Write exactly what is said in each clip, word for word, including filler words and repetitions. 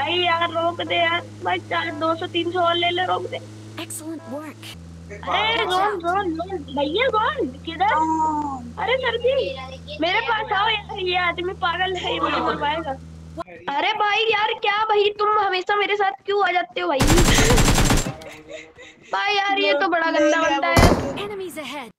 भाई यार रोक दे यार भाई, चार दो सौ तीन सौ और ले ले, रोक दे। Excellent work. अरे Watch zone out. Zone zone भैया जोन किधर? अरे सर जी मेरे पास आओ यार, ये आदमी पागल है, ये मुझे मरवाएगा। अरे भाई यार क्या भाई, तुम हमेशा मेरे साथ क्यों आ जाते हो भाई? भाई यार ये तो बड़ा ले गंदा लिया बनता वो है। बंदे ने। Enemies ahead.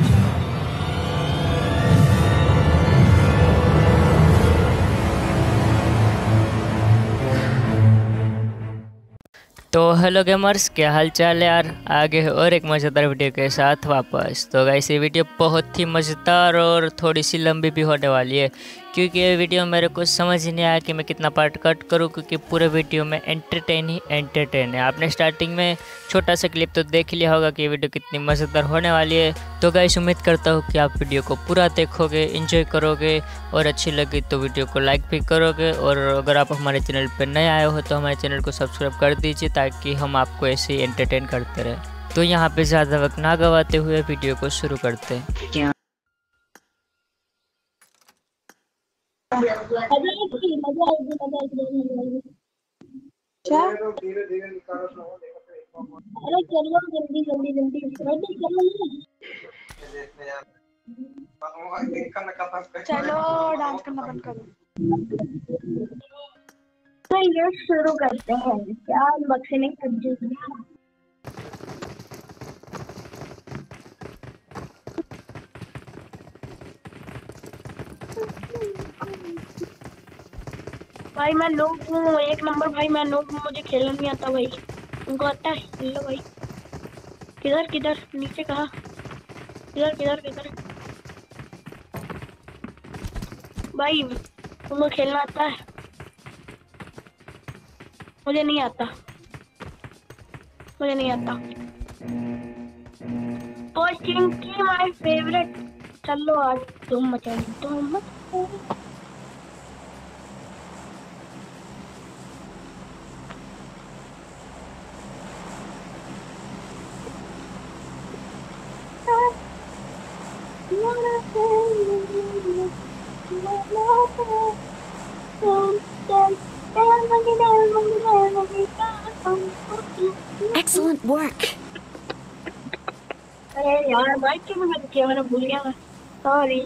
तो हेलो गेमर्स, क्या हाल चाल है यार। आगे है और एक मज़ेदार वीडियो के साथ वापस। तो गाइस ये वीडियो बहुत ही मज़ेदार और थोड़ी सी लंबी भी होने वाली है, क्योंकि ये वीडियो मेरे को समझ ही नहीं आया कि मैं कितना पार्ट कट करूं, क्योंकि पूरे वीडियो में एंटरटेन ही एंटरटेन है। आपने स्टार्टिंग में छोटा सा क्लिप तो देख लिया होगा कि ये वीडियो कितनी मज़ेदार होने वाली है। तो गाइस उम्मीद करता हूँ कि आप वीडियो को पूरा देखोगे, इंजॉय करोगे और अच्छी लगी तो वीडियो को लाइक भी करोगे। और अगर आप हमारे चैनल पर नए आए हो तो हमारे चैनल को सब्सक्राइब कर दीजिए, ताकि हम आपको ऐसे ही एंटरटेन करते रहें। तो यहाँ पे ज़्यादा वक्त ना गवाते हुए वीडियो को शुरू करते हैं। मजा आएगी मजा आएगी मजा आएगी। क्या? अरे चलो जल्दी जल्दी जल्दी जल्दी चलो। चलो डांस करना बंद करो। तो ये शुरू करते हैं, क्या अनबॉक्सिंग कर दी। भाई मैं नूब हूँ एक नंबर, भाई मैं नूब हूँ, मुझे खेलना नहीं आता भाई। उनको आता है? हेलो भाई, किधर किधर नीचे कहाँ? किधर किधर किधर? भाई तुमको खेलना आता है? मुझे नहीं आता, मुझे नहीं आता। और चिंकी माय फेवरेट। चलो आज तुम मचाओ, तुम मत Excellent work. अरे यार बाइक क्यों मत किया, मैंने भूल गया मैं, सॉरी।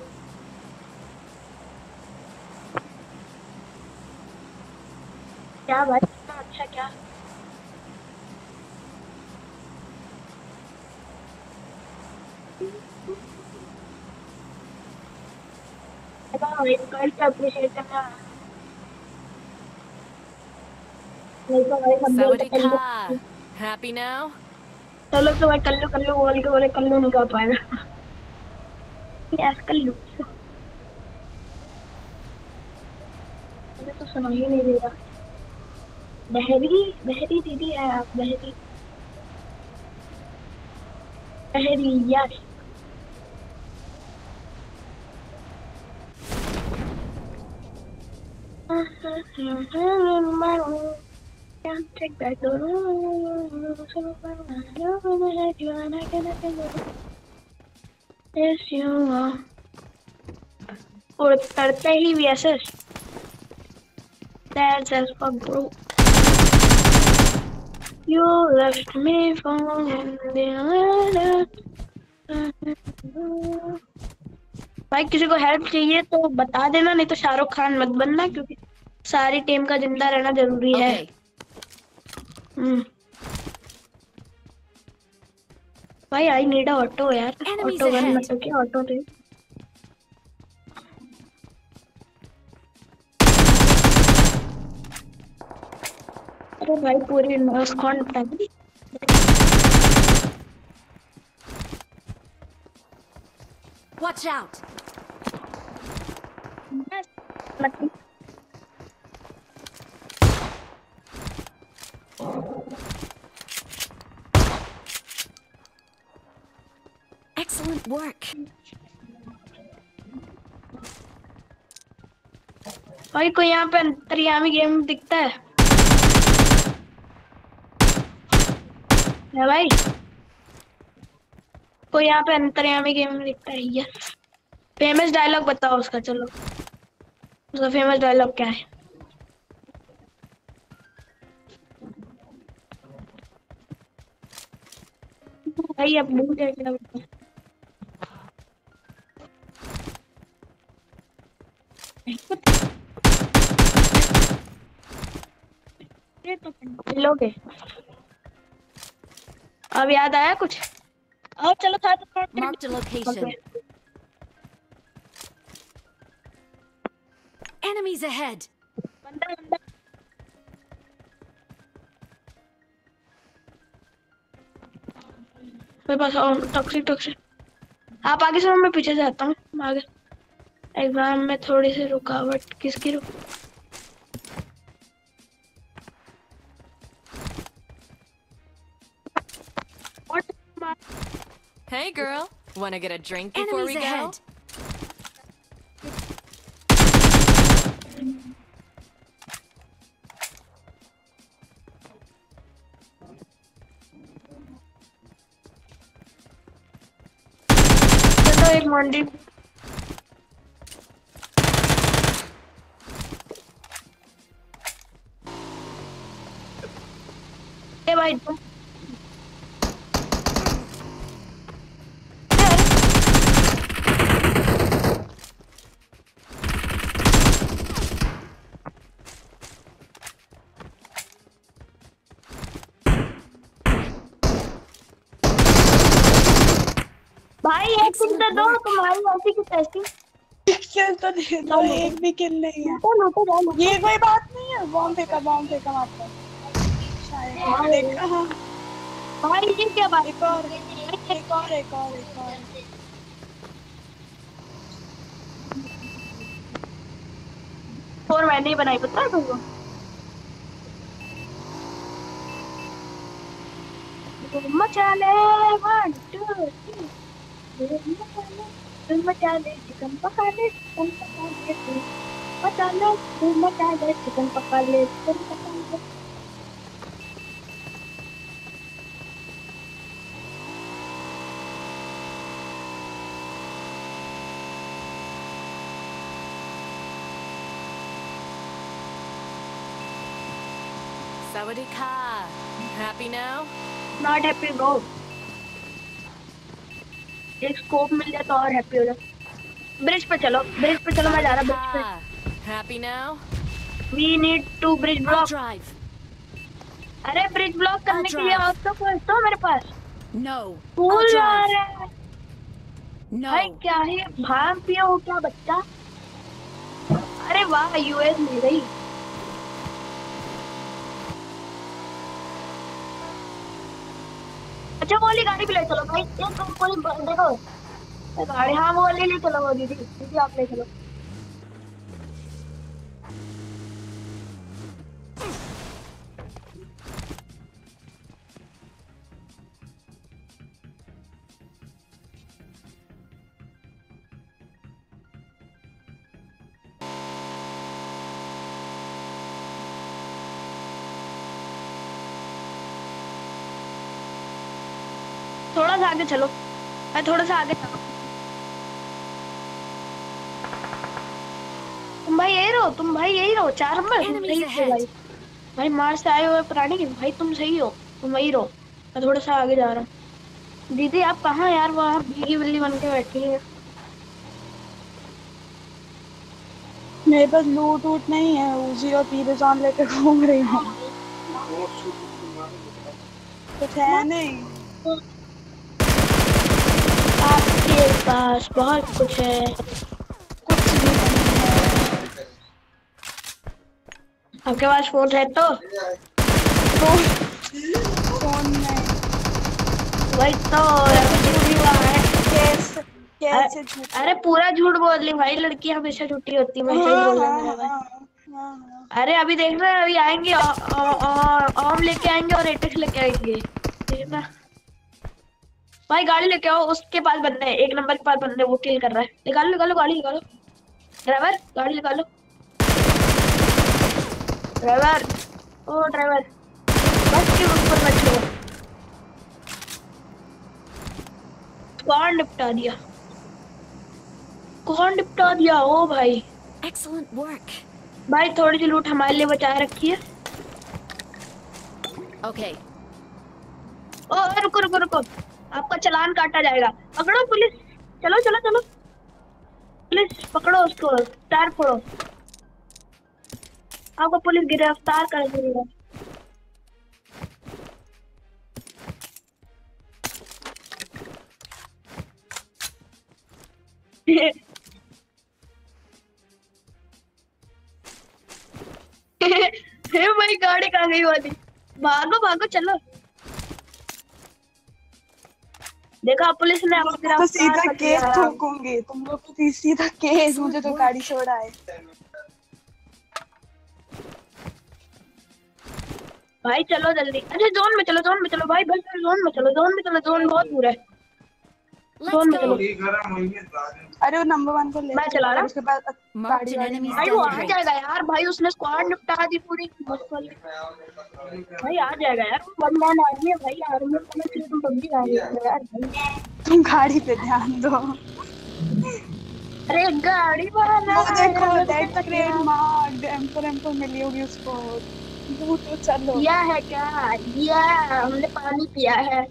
क्या बात, इतना अच्छा क्या? अप्रिशिएट करना नहीं तो भाई हम बोलते कर लो। Sawadika. Happy now? चलो तो भाई कर लो कर लो बोल के बोले कर लो, नहीं कर पाएगा। यस कर लो, मुझे तो सुना ही नहीं दे रहा। बहरी बहरी दीदी है आप, बहरी बहरी yes. Can't take back the road. Yes, you are. और करते ही V S S. That's as fuck, bro. You left me for the other. भाई किसी को हेल्प चाहिए तो बता देना, नहीं तो शाहरुख खान मत बनना, क्योंकि सारी टीम का जिंदा रहना जरूरी है। Okay. हम्म भाई आई नीड अ ऑटो यार, Enemies ऑटो गन ahead. मतलब क्या, ऑटो थे। अरे भाई पूरी स्क्वाड निपटा दी। Watch out. मतलब Excellent work. भाई कोई यहाँ पे अंतर्यामी गेम दिखता है? है भाई कोई यहाँ पे अंतर्यामी गेम दिखता है? यस। फेमस डायलॉग बताओ उसका, चलो उसका फेमस डायलॉग क्या है? भाई अब भूल गए क्या बताऊं। ये तो लोगे अब याद आया कुछ। आओ चलो था तो Marked a location. Enemies ahead. बंदा बंदा मेरे पास और टॉक्सिक टॉक्सिक। आप आगे से मैं पीछे से आता हूँ आगे। एग्जाम में थोड़ी सी रुकावट किसकी रुक। Hey girl, wanna get a drink before we go? चलो एक मंडी ए भाई तुम भाई एक किल तो दो तुम्हारी ऐसी की तैसी। किल तो दे दो, एक भी किल नहीं है। तो लूटो जाओ लूटो। ये कोई बात नहीं है। बॉम्ब फेंका बॉम्ब फेंका मारता शायद। देखा हाँ। भाई ये क्या बात। एक और एक और एक और एक और और मैंने ही बनाई पता है तुमको। मचा ले वन टू थ्री मचा ले चिकन पका ले चिकन पका ले मचा ले मचा ले चिकन पका ले चिकन पका ले। Sawadee-ka. Happy now? Not happy bro. एक स्कोप मिल जाए तो और हैप्पी हो जाओ। ब्रिज पे चलो ब्रिज पे चलो मैं जा रहा ब्रिज Sawadee-ka. Happy now? पे। We need to bridge I'll block. drive. अरे ब्रिज ब्लॉक करने के लिए और तो कोई तो मेरे पास No. फूल I'll आ drive. रहा है। भाई No. क्या है भांग पिया हो क्या बच्चा। अरे वाह यूएस मिल गई। अच्छा वो वाली गाड़ी भी ले चलो भाई। एक कोई देखो गाड़ी हाँ वो वाली ले चलो वो दीदी दीदी आप ले चलो। थोड़ा सा आगे चलो मैं थोड़ा सा आगे चलो। तुम भाई यही रहो तुम भाई यही रहो चार नंबर तुम सही हो भाई। भाई मार से आए हुए प्राणी की भाई तुम सही हो तुम वही रहो। मैं थोड़ा सा आगे जा रहा हूँ। दीदी आप कहाँ यार वहाँ भीगी बिल्ली बन के बैठी है। मेरे पास लूट वूट नहीं है। उजी और पीरे जान लेकर घूम रही हूँ। कुछ है नहीं। आपके पास बहुत कुछ है। कुछ भी नहीं है। आपके पास फोन है तो फोन में वही तो झूठी हुआ है। कैसे कैसे अरे, अरे पूरा झूठ बोल रही भाई लड़की हमेशा झूठी होती है। मैं सही बोल रहा हूँ। अरे अभी देख रहे हैं अभी आएंगे आम लेके आएंगे और एटेक्स लेके आएंगे देखना। भाई गाड़ी लेके आओ उसके पास बंदे हैं एक नंबर के पास बंदे वो किल कर रहा है। निकालो निकालो गाड़ी निकालो ड्राइवर गाड़ी निकालो ड्राइवर ओ ड्राइवर बस के ऊपर मत लो। कौन निपटा दिया कौन निपटा दिया ओ भाई। Excellent work. भाई थोड़ी सी लूट हमारे लिए बचा रखी है। Okay. ओ रुको रुको रुको आपका चालान काटा जाएगा। पकड़ो पुलिस, चलो चलो चलो पुलिस पकड़ो उसको, टायर फोड़ो, आपको पुलिस गिरफ्तार कर देगा। हे भाई गाड़ी कहाँ गई वाली, भागो भागो चलो। देखा पुलिस ने आपको तो सीधा गिरफ्तार कर केस लिया। ठोकूंगी तुम लोग को, सीधा केस, मुझे तो गाड़ी छोड़ा है। भाई चलो जल्दी, अच्छा जोन में चलो, जोन में चलो भाई, बस जोन में चलो, जोन में चलो, जोन बहुत दूर है, जोन में चलो। अरे वो नंबर वन को ले मैं चला रहा, उसके बाद गाड़ी वाड़ी enemy's भाई वो आ Celebrate. जाएगा यार, भाई उसने स्क्वाड निपटा दी पूरी, भाई आ जाएगा यार, वन मैन आर्मी है भाई, आर्मी में तुम पबजी आ रही हो यार भाई। तुम गाड़ी पे ध्यान दो। अरे गाड़ी वाला वो देखो दैट ग्रेट मार्क, एम्पर एम्पर मिली होगी उसको। वो तो चलो पिया है क्या, पिया हमने पानी पिया है।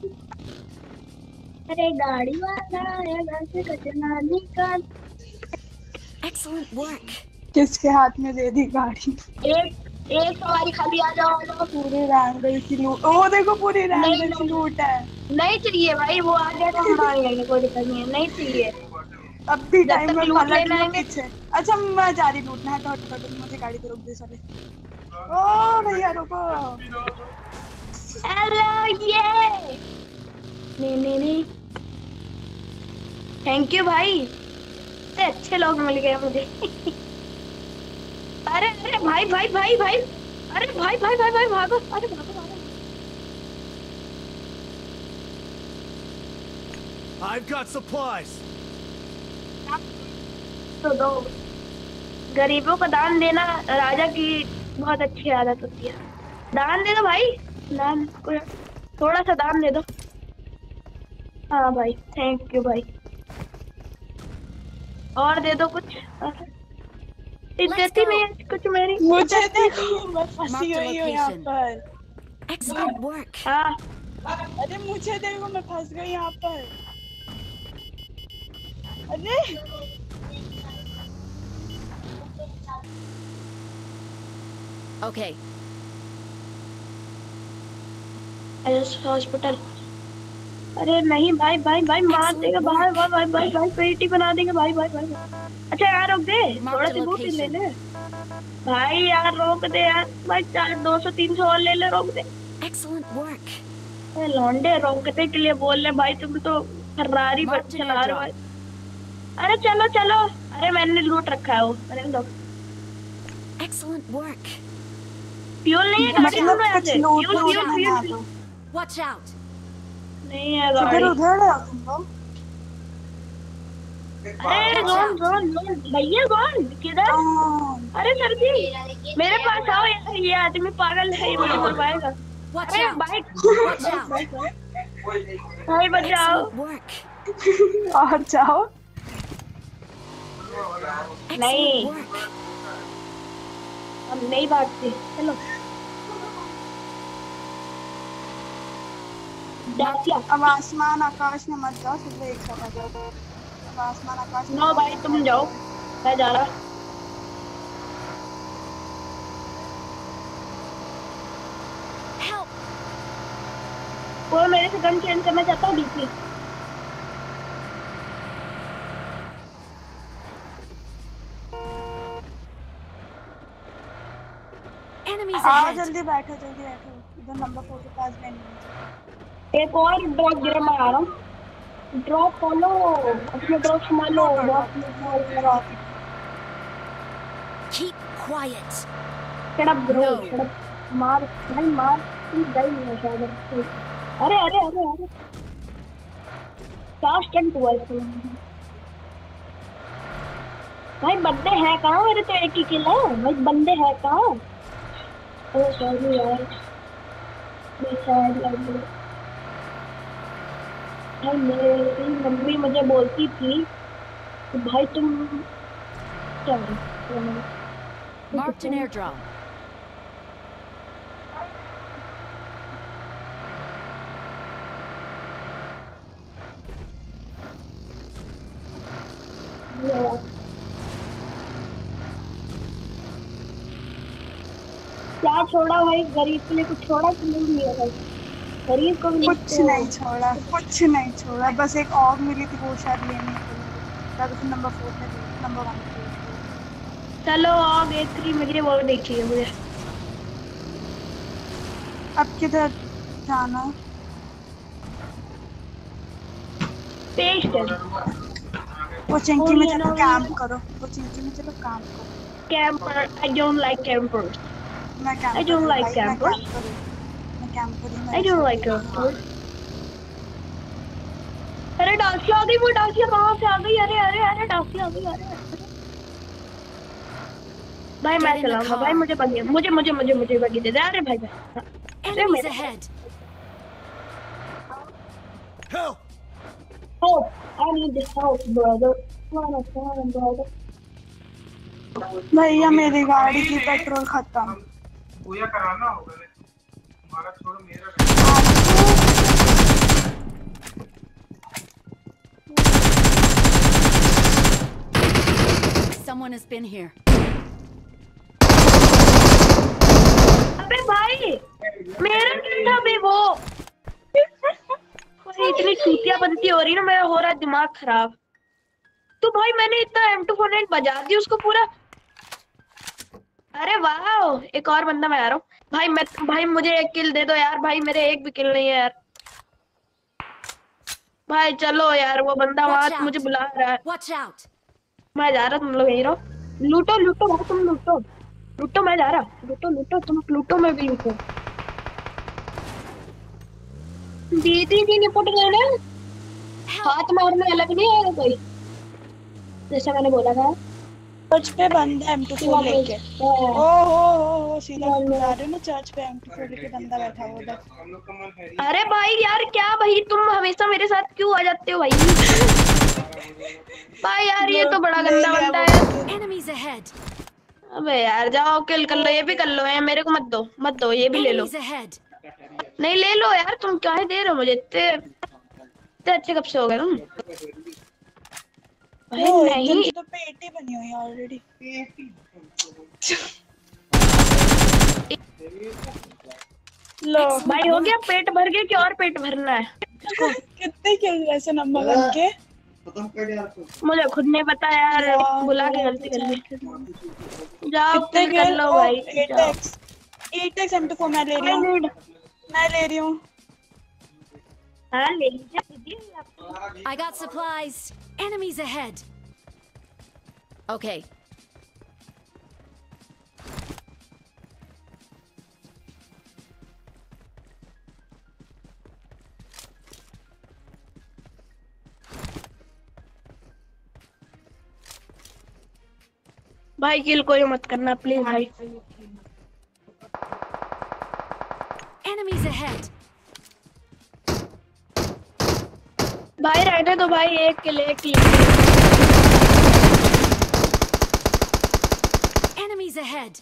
अरे गाड़ी वाला है, घर से कचरा निकाल। Excellent work. किसके हाथ में दे दी गाड़ी? एक एक सवारी खाली, आ जाओ आ जाओ। पूरी रैंगल की लूट, ओ देखो पूरी रैंगल की नहीं। लूट है। नहीं चाहिए भाई, वो आ गया तो हम आ जाएंगे, कोई दिक्कत नहीं है, नहीं चाहिए। अब भी जब टाइम तक में लूट पलट लेना लो है। पीछे। अच्छा मैं जा रही लूटना है, तो हट हट मुझे गाड़ी पे रोक दे साले। ओ भैया रुको। हेलो ये नहीं नहीं नहीं, थैंक यू भाई, इतने अच्छे लोग मिल गए मुझे। अरे अरे भाई भाई भाई भाई, अरे भाई भाई भाई भाई भागो, अरे भागो भागो। I've got supplies. तो दो, गरीबों को दान देना राजा की बहुत अच्छी आदत होती है। दान दे दो भाई, दान को थोड़ा सा दान दे दो। हाँ भाई थैंक यू भाई, और दे दो कुछ, इज्जत ही नहीं है कुछ मेरी। मुझे देखो मैं फंसी हुई हूँ यहाँ पर। Excellent work. हाँ अरे मुझे देखो मैं फंस गई यहाँ पर। अरे Okay. हॉस्पिटल, अरे नहीं भाई भाई भाई मार देगा भाई भाई भाई भाई भाई पेटी बना देगा भाई भाई भाई। अच्छा यार रोक दे, थोड़ा सी बूटी ले ले भाई, यार रोक दे यार भाई, चार दो सौ तीन सौ और ले ले, रोक दे। Excellent work. अरे लौंडे रोकते के लिए बोल रहे भाई, तुम तो फर्रारी पर Marked an चला रहे हो भाई। airdrop. अरे चलो चलो, अरे मैंने लूट रखा है वो, अरे लो Excellent work. फ्यूल नहीं है गाड़ी मतलब में, कुछ ऐसे लूट फ्यूल लूट फ्यूल नहीं फ्यूल आता। Watch out. नहीं है इधर गाड़ी। उधर है तुम लोग। अरे जोन जोन जोन भैया, जोन किधर? अरे सर जी मेरे पास आओ यार, ये आदमी पागल है, ये मुझे मरवाएगा। Watch अरे out. Bike Watch out. भाई बचाओ। Excellent work. और जाओ। नहीं Excellent work. हम नहीं भागते, चलो डाकिया। अब आसमान आकाश में मत जाओ, सिर्फ एक साथ आ जाओ। अब आसमान आकाश में नो भाई तुम जाओ, मैं जा रहा। Help. वो मेरे से गन चेंज करना चाहता हूँ बीच में। Enemies आओ ahead. जल्दी बैठो जल्दी बैठो, इधर नंबर फोर के पास बैठो। एक और ड्रॉप गिरा, मैं आ रहा हूँ। ड्रॉप फॉलो, अपने ड्रॉप संभालो। Drop Keep quiet. Shut up bro, No. Shut up. मार भाई मार, तुम गई नहीं शायद। अरे अरे अरे अरे क्या स्टंट हुआ इसमें भाई? बंदे हैं कहाँ? मेरे तो एक ही किल है भाई, बंदे हैं कहाँ? ओह सॉरी यार, मैं शायद लग गई भाई। मेरी मम्मी मुझे बोलती थी कि भाई तुम क्या Marked an airdrop. क्या छोड़ा भाई? गरीब के लिए कुछ छोड़ा कि नहीं लिया भाई? गरीब को भी कुछ नहीं छोड़ा, कुछ नहीं छोड़ा, बस एक ऑग मिली थी वो शायद लेनी थी, नंबर फोर में नंबर वन। चलो ऑग एक थ्री मुझे वो देखिए मुझे। अब किधर जाना? पेस्ट है। वो चिंकी में चलो कैंप करो, वो चिंकी में चलो कैंप करो। Camper, I don't like campers. मैं camp I don't like campers. मैं कैंप करूँ। I don't like campers. अरे डांसिया आ गई, वो डांसिया कहाँ से आ गई? अरे अरे अरे डांसिया आ गई, अरे भाई मैं चलाऊंगा भाई, मुझे बगी मुझे मुझे मुझे मुझे बगी दे दे। अरे भाई भाई Enemies ahead. Help! Help! I need this help, brother. Come on, come on, brother. भैया मेरी गाड़ी की पेट्रोल खत्म। पूजा कराना होगा हमारा, छोड़ मेरा। Someone has been here. अबे भाई मेरा क्या था बे वो? भाई इतनी चूतिया बनती हो रही ना, मेरा हो रहा है दिमाग खराब। तो भाई मैंने इतना एम टू फोर्टी नाइन बजा दी उसको पूरा। अरे वाह, एक और बंदा मैं आ रहा हूँ भाई। मैं भाई मुझे एक किल दे दो यार भाई, मेरे एक भी किल नहीं है यार भाई। चलो यार वो बंदा वहां मुझे बुला रहा है। Watch out. मैं जा रहा, तुम लोग यहीं रहो। लूटो लूटो भाई, तुम लूटो लूटो, मैं जा रहा। लूटो लूटो तुम लूटो, मैं भी लूटो। दीदी जी निपट गए ना, हाथ मारने अलग नहीं आएगा कोई, जैसा मैंने बोला था। चर्च पे बंदा एम टू फोर लेके। ओ हो हो हो सीधा बुला रहे हो ना, चर्च पे एम टू फोर लेके बंदा बैठा हुआ उधर। अरे भाई यार क्या भाई, तुम हमेशा मेरे साथ क्यों आ जाते हो भाई? भाई यार ये तो बड़ा गंदा बनता है। Enemies ahead. अबे यार जाओ किल कर लो, ये भी कर लो यार, मेरे को मत दो मत दो, ये भी ले लो। Enemies ahead. नहीं ले लो यार, तुम क्या दे रहे हो मुझे? इतने इतने अच्छे कब से हो गए तुम? भाई नहीं तो पेटी बनी हुई है ऑलरेडी। लो भाई हो गया, पेट भर गया कि और पेट भरना है? कितने किल ऐसे नंबर वन के? मुझे खुद नहीं पता यार, बुला के गलती कर ली। जाओ किल कर लो भाई। Eight X M two four मैं ले रही हूँ, मैं ले रही हूँ। हाँ ले लीजिए। I got supplies. Enemies ahead. Okay. भाई किल कोई मत करना प्लीज भाई। Enemies ahead. भाई रहने दो भाई, एक किल एक किल। Enemies ahead.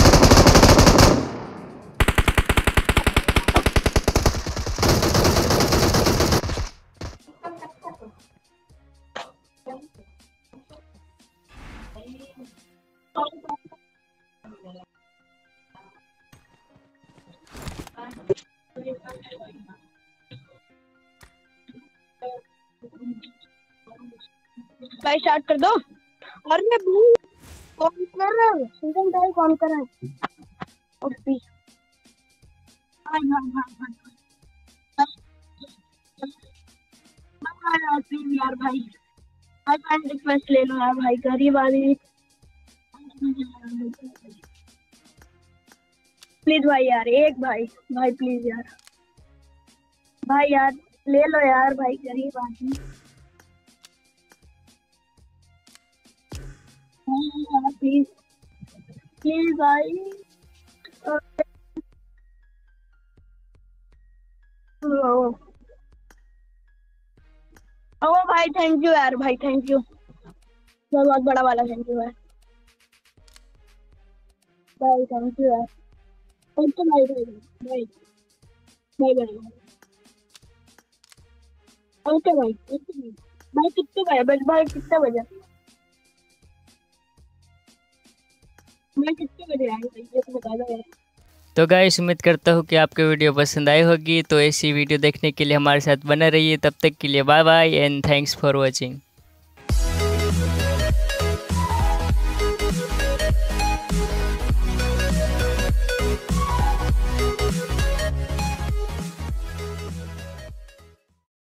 भाई स्टार्ट कर दो। और मैं भूल कौन कर रहा हूँ, सीजन टाइम कौन कर रहा है? OP hi hi hi hi please यार भाई, भाई फ्रेंड रिक्वेस्ट ले लो यार भाई, गरीब आदमी प्लीज भाई यार, एक भाई भाई प्लीज यार भाई यार ले लो यार भाई, गरीब आदमी प्लीज प्लीज भाई। ओ ओ भाई थैंक यू यार भाई, थैंक यू बहुत बहुत बड़ा वाला थैंक यू यार भाई, थैंक यू यार। ओके भाई भाई भाई भाई भाई ओके भाई ओके भाई भाई कितने बजे बस भाई कितने बजे मैं कितने बजे आए भाई ये तो बता दो यार। तो गाइस उम्मीद करता हूँ कि आपको वीडियो पसंद आई होगी। तो ऐसी वीडियो देखने के लिए हमारे साथ बने रहिए। तब तक के लिए bye bye and thanks for watching.